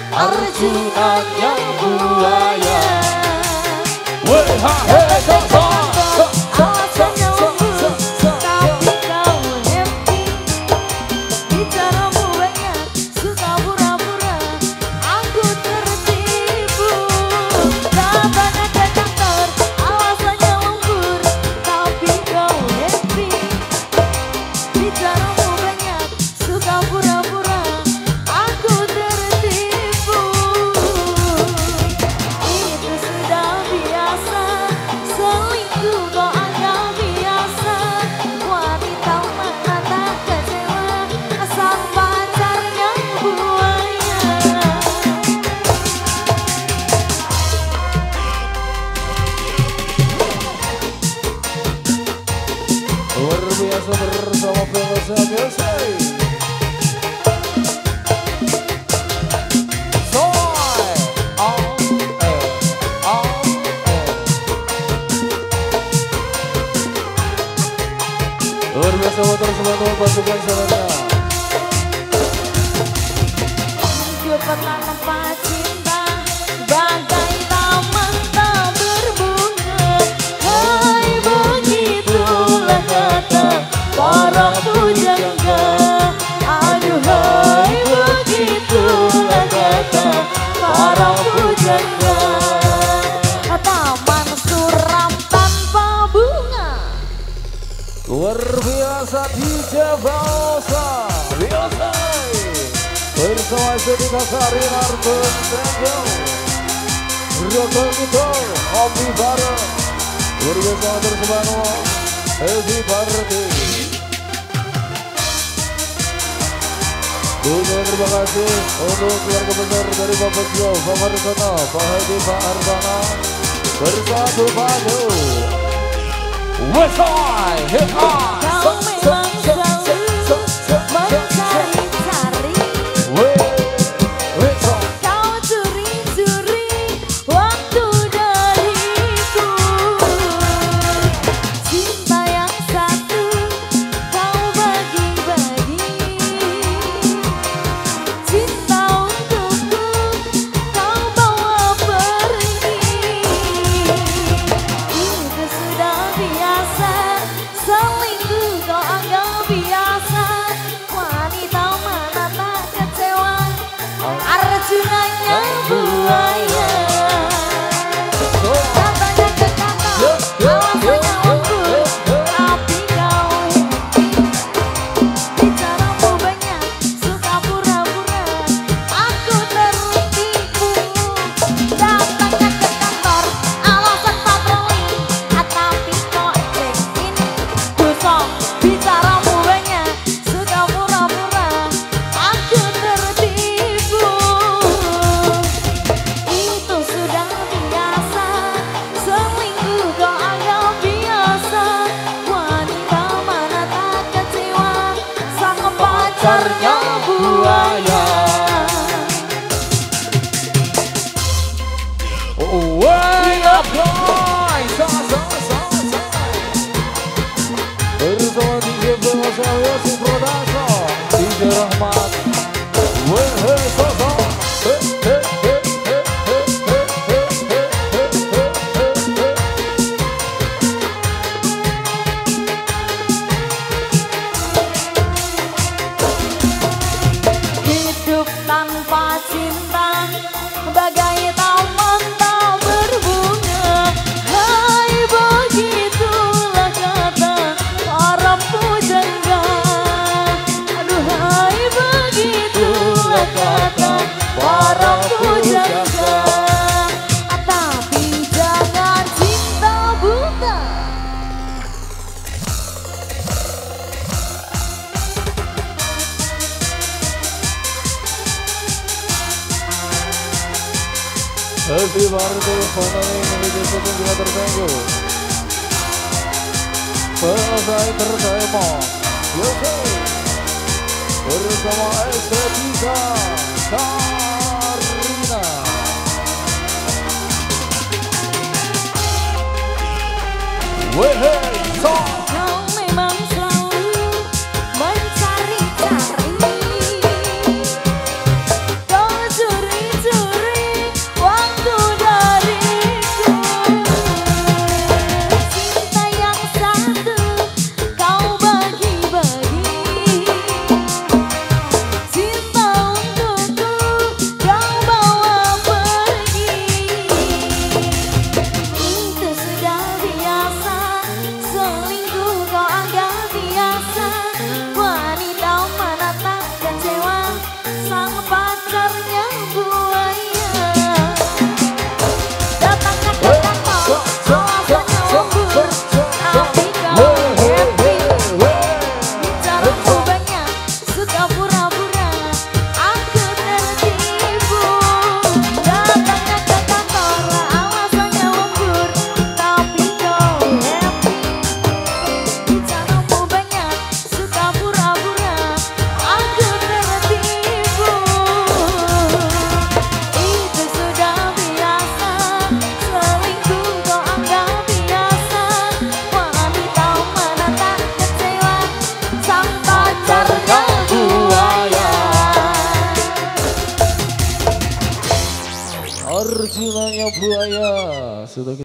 Arjunanya buaya. Weh ha he so so. Alasannya lembut, tapi kau happy. Bicaramu banyak, suka pura-pura. Aku tertipu. Datangnya ke kantor, alasannya lembur, tapi kau happy. Bicaramu banyak, suka pura-pura. Aku tertipu. Itu sudah biasa, selingkuh kok anggap biasa. Wanita mana tak kecewa, asal pacarnya buaya. Luar biasa bersama Pemirsa biasa. Luar biasa motor semua pasukan saudara. Hidup tanpa cinta bagai taman tak berbunga. Hai begitulah kata para pujangga. Aduh hai begitulah kata para pujangga. Taman suram tanpa bunga. Luar biasa DJ Bausa biasa bersama Sedika Sari Narton Tenjo Roto Kito Opi Bareng. Luar biasa bersama Ezi Party. Terima kasih untuk keluarga besar dari Bapak Joe, Pak Marsono, Pak Hadi, Pak Arbana bersatu padu. Wesai, hip hop. Kau memang selalu mencari-cari. Kau curi-curi waktu dariku. Cinta yang satu kau bagi-bagi. Cinta untukku kau bawa pergi. Itu sudah biasa, selingkuh kau anggap biasa. Wanita mana tak kecewa, Arjunanya buaya. Katanya ke kantor, alasannya lembut, tapi kau happy. Bicaramu banyak, suka pura-pura. Aku tertipu. Datangnya ke kantor, alasan patroli, tapi kok check-in. Gosong, bicaramu banyak, suka pura-pura. Aku tertipu. Itu sudah biasa, selingkuh kau anggap biasa. Wanita mana tak kecewa, sang pacarnya buaya. Way up guys, bersama DJ Bausa Yosif Prodasa, DJ Rahmat. Hey Soso. Hidup tanpa cinta bagai taman tak berbunga. Hai begitulah kata para pujangga. Aduh hai begitulah kata para pujangga. Tapi jangan cinta buta. Happy birthday Fonani menuju sebelum kita tertenggu. Selesai tertemo. Yoke bersama Estetika Sarina. Wehe so. Kau memang selalu mencari-cari. Kau curi-curi sudah pura-pura aku tertipu. Datangnya ke kantor alasannya lembur, tapi kau happy. Bicaramu banyak suka pura-pura aku tertipu. Itu sudah biasa, selingkuh kau anggap biasa. Wanita mana tak kecewa sang pacarnya buaya. Arjunanya buaya sudah